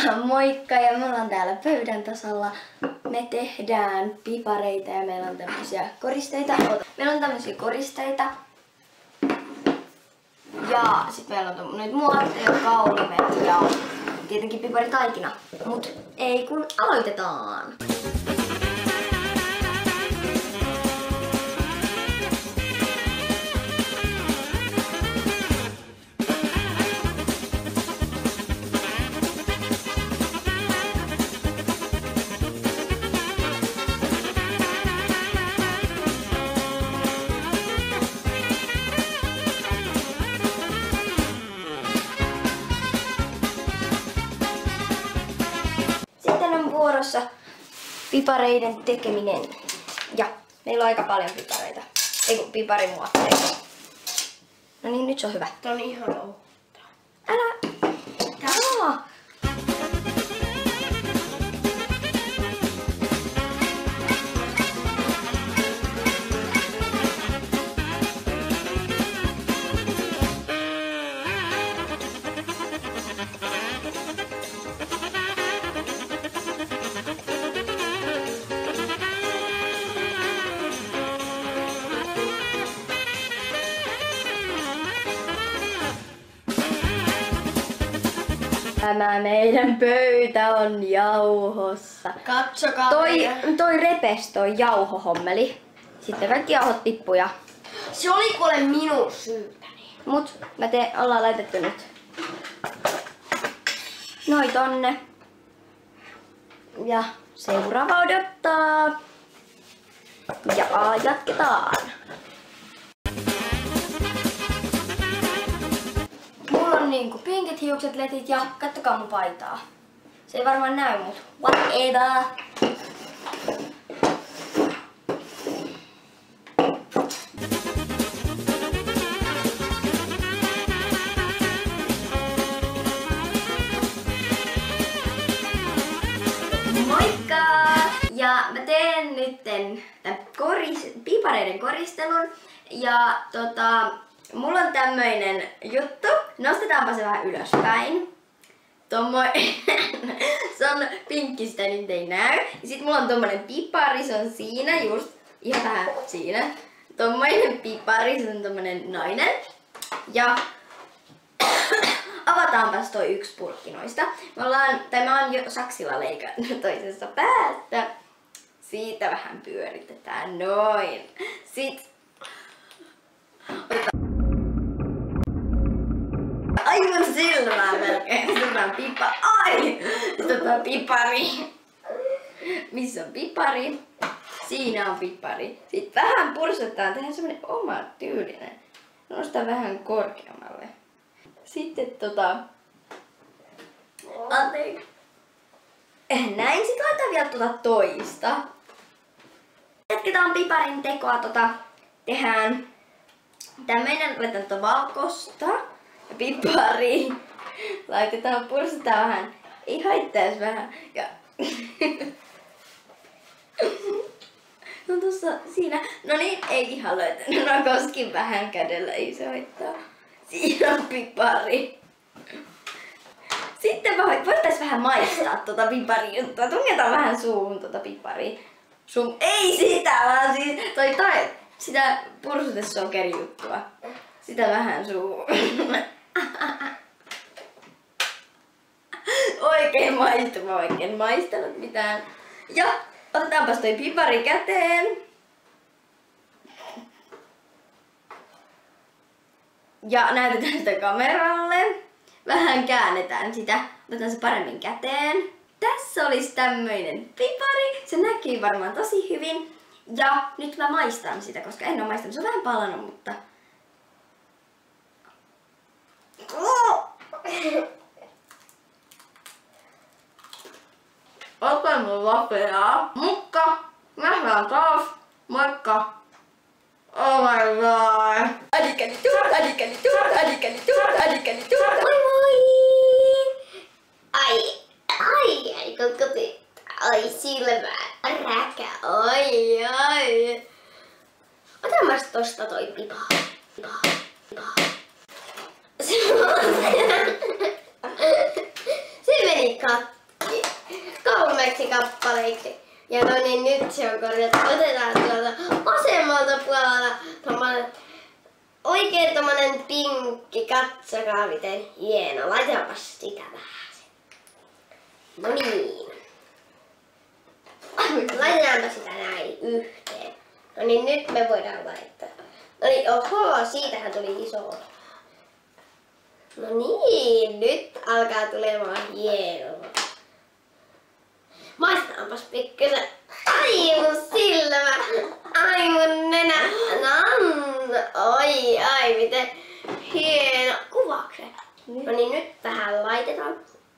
Moikka, ja me ollaan täällä pöydän tasalla. Me tehdään pipareita ja meillä on tämmöisiä koristeita. Meillä on tämmöisiä koristeita. Ja sit meillä on noita muotteja, kaulimet ja tietenkin piparitaikina. Mut ei kun aloitetaan! Vuorossa pipareiden tekeminen. Ja meillä on aika paljon pipareita. Ei kun piparimuotteita. No niin, nyt se on hyvä. Tää on ihan outoa. Älä! Tää. Tämä meidän pöytä on jauhossa. Katsokaa. Toi repes toi jauhohommeli. Sitten kaikki jauhot tippuja. Se oli kuule minun syytäni. Mut ollaan laitettu nyt noi tonne. Ja seuraava odottaa. Ja jatketaan. Mulla on niinku pinkit hiukset, letit ja kattokaa mun paitaa. Se ei varmaan näy, mut whatever. Moikka! Ja mä teen nytten tän pipareiden koristelun. Ja mulla on tämmöinen juttu. Nostetaanpa se vähän ylöspäin. Se on pinkki, sitä nyt ei näy. Ja sit mulla on tommonen pipari, se on siinä just. Ihan vähän siinä. Tommoinen pipari, se on tommonen nainen. Ja avataanpas toi yksi purkki noista. Mä oon jo saksilla leikannut toisesta päästä. Siitä vähän pyöritetään noin. Sit ai mun silmää melkein. Silmään pipari. Missä on pipari? Siinä on pipari. Sitten vähän pursutetaan. Tehdään semmonen oma tyylinen. Nostaa vähän korkeammalle. Sitten anteeksi. Näin. Sitten laitetaan vielä toista. Jatketaan piparin tekoa. Tehdään tämmöinen. Laitetaan valkosta. Pipari. Laitetaan, pursutaan vähän. Ei haittais vähän. Ja no tossa, siinä. No niin, ei ihan löytänyt. No koskin vähän kädellä, ei se haittaa. Siinä on pipari. Sitten voitais vähän maistaa piparijuttua. Tungetaan vähän suuhun piparia. Ei sitä, vaan siis sitä pursutesokerijuttua. Sitä vähän suuhun. Oikein maistanut mitään. Ja otetaanpas toi pipari käteen. Ja näytetään sitä kameralle. Vähän käännetään sitä. Otetaan se paremmin käteen. Tässä olisi tämmöinen pipari. Se näkyy varmaan tosi hyvin. Ja nyt mä maistan sitä, koska en oo maistanut. Se on vähän palannut, mutta oikein mun vapeaa. Mutta nähdään taas. Moikka! Oh my god! Moi moi! Ai, kotkoti. Ai silmä. Räkä. Ai. Otaanpas tosta toi pipa. Se meni kattoon. 3 kappaleiksi. Ja no niin, nyt se on korjattu. Otetaan tuolta vasemmalta puolelta tommonen oikein tommonen pinkki. Katsokaa miten hieno. Laitetaanpas sitä vähän. No niin. Laitetaanpa sitä näin yhteen. No niin, nyt me voidaan laittaa. No niin, oho, siitähän tuli iso. No niin, nyt alkaa tulemaan hienoa. Maistetaanpas pikkusen. Ai mun silmä, ai mun nenä. Ai, miten hieno. Kuvaakse? No niin, nyt vähän laitetaan.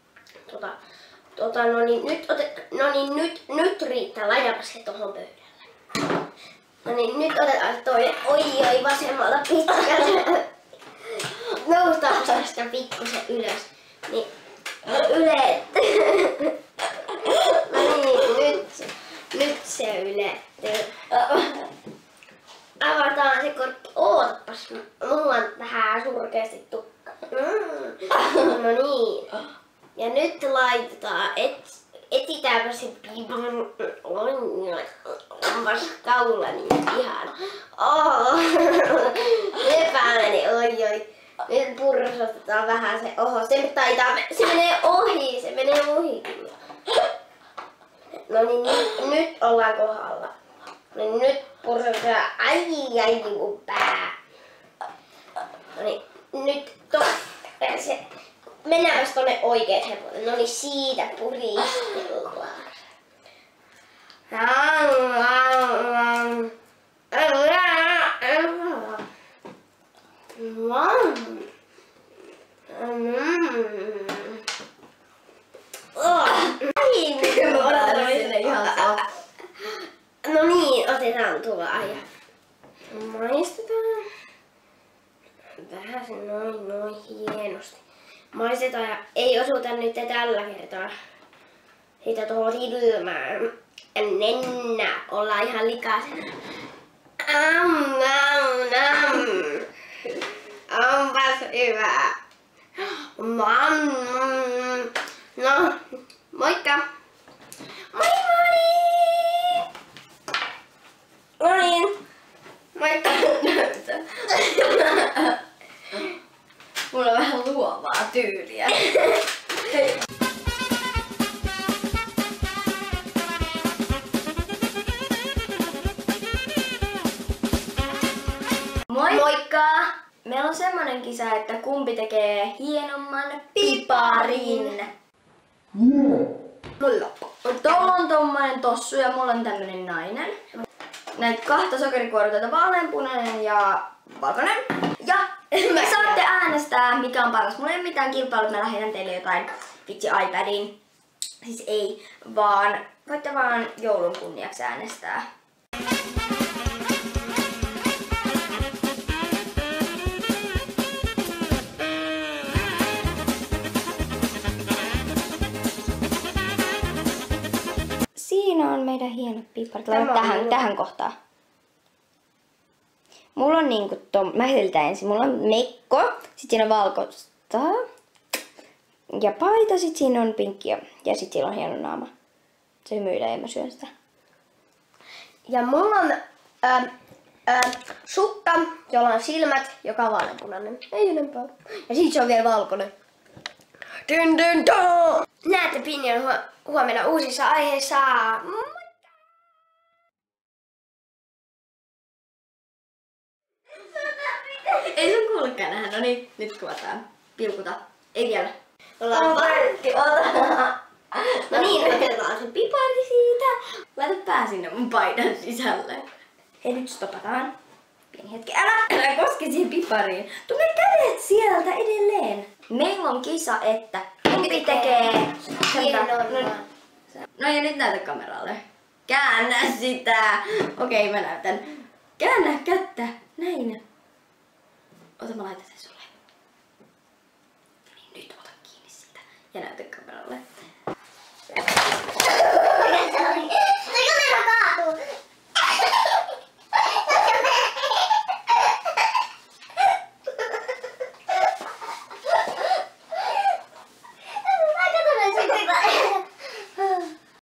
Nyt riittää. Laitapa se tohon pöydälle. No niin, nyt otetaan toinen. Oi, vasemmalta pitkältä. Noustaan tästä pikkusen ylös. Niin, no niin, nyt se ylettyy. Avataan se korkki. Ootapas, mulla on vähän surkeasti tukka. No niin. Ja nyt laitetaan, etsitäänpä se pipan. Onpas kaula niin ihana. Lepääni, oi. Nyt pursotetaan vähän se, se menee ohi. No niin, nyt ollaan kohdalla. No niin, nyt pursotetaan, ai mun pää. No niin, nyt se, mennäänpäs tonne oikeeseen puolelle. No niin, siitä puristellaan. No niin, otetaan tuo ja maistetaan. Vähän se noin hienosti. Maistetaan ja ei osuta nyt tällä kertaa siitä tuohon silmään. Nennä, ollaan ihan likaisena. Onpas hyvä. No, moikka. Moi. No niin. Moikka. Mulla on vähän luovaa tyyliä. Moikka! Meillä on semmonen kisa, että kumpi tekee hienomman piparin. Tuolla on tommonen tossu ja mulla on tämmönen nainen. Näitä 2 sokerikuorta, vaaleanpunainen ja valkoinen. Ja me saatte äänestää mikä on paras. Mulla ei ole mitään kilpailua, mä lähetän teille jotain vitsi iPadiin. Siis ei, vaan voitte vaan joulun kunniaksi äänestää. Siinä on meidän hienot piparit. Tähän kohtaan. Mulla on niinku mä heitän ensin. Mulla on mekko, sit siinä on valkoista ja paita, sit siinä on pinkki ja sit siinä on hieno naama. Se myydään ja mä syön sitä. Ja mulla on sukka, jolla on silmät, joka on vaaleanpunainen. Ei enempää. Ja sit se on vielä valkoinen. Näette Pinjan huomenna uusissa aiheissa. Ei sun kuulukään nähdä. No niin, nyt kuvataan. Pilkuta. Ei vielä. Ollaan parkki. No niin, otetaan se pipari siitä. Laita pää sinne mun paidan sisälle. Hei, nyt stopataan. Pieni hetki. Älä koske siihen pipariin. Tunne kädet sieltä edelleen. Meillä on kisa, että kumpi tekee... No ja nyt näytä kameralle. Käännä sitä. Okei, mä näytän. Käännä kättä. Näin. Ota, mä laitan sen sulle. Niin, nyt ota kiinni sitä. Ja näytä kameralle.